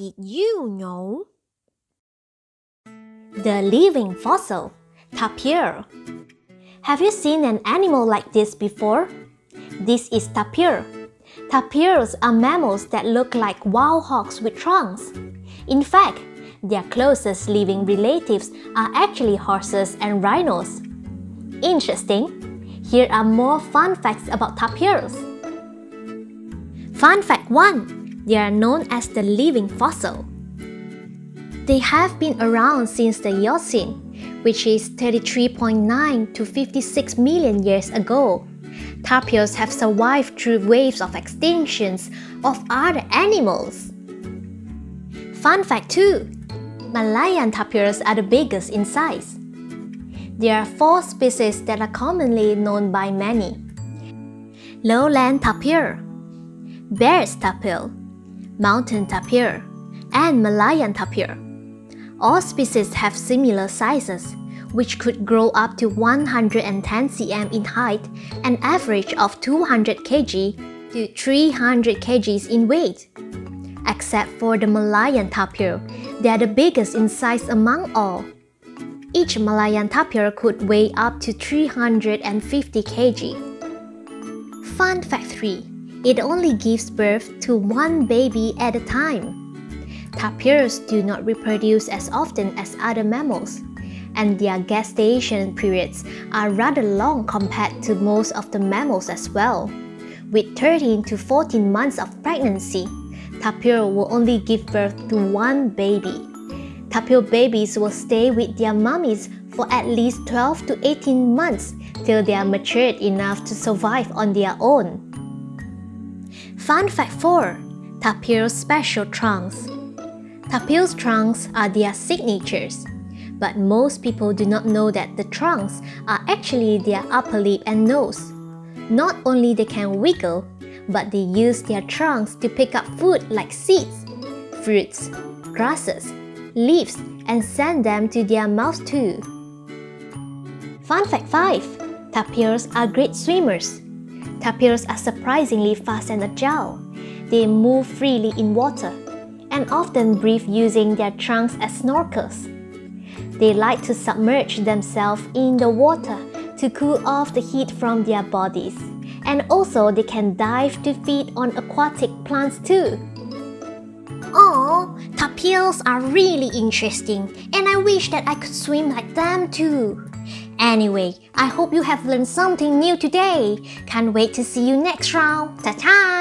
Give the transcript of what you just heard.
Did you know? The living fossil, tapir. Have you seen an animal like this before? This is tapir. Tapirs are mammals that look like wild hogs with trunks. In fact, their closest living relatives are actually horses and rhinos. Interesting! Here are more fun facts about tapirs. Fun fact 1. They are known as the living fossil. They have been around since the Eocene, which is 33.9 to 56 million years ago. Tapirs have survived through waves of extinctions of other animals. Fun fact 2. Malayan tapirs are the biggest in size. There are 4 species that are commonly known by many: lowland tapir, Baird's tapir, mountain tapir, and Malayan tapir. All species have similar sizes, which could grow up to 110 cm in height, an average of 200 kg to 300 kg in weight. Except for the Malayan tapir, they are the biggest in size among all. Each Malayan tapir could weigh up to 350 kg. Fun fact 3. It only gives birth to 1 baby at a time. Tapirs do not reproduce as often as other mammals, and their gestation periods are rather long compared to most of the mammals as well. With 13 to 14 months of pregnancy, tapir will only give birth to 1 baby. Tapir babies will stay with their mummies for at least 12 to 18 months till they are matured enough to survive on their own. Fun fact 4. Tapir's special trunks. Tapir's trunks are their signatures, but most people do not know that the trunks are actually their upper lip and nose. Not only they can wiggle, but they use their trunks to pick up food like seeds, fruits, grasses, leaves, and send them to their mouths too. Fun fact 5. Tapirs are great swimmers. Tapirs are surprisingly fast and agile. They move freely in water and often breathe using their trunks as snorkels. They like to submerge themselves in the water to cool off the heat from their bodies. And also they can dive to feed on aquatic plants too. Oh, tapirs are really interesting, and I wish that I could swim like them too. Anyway, I hope you have learned something new today. Can't wait to see you next round. Ta-ta!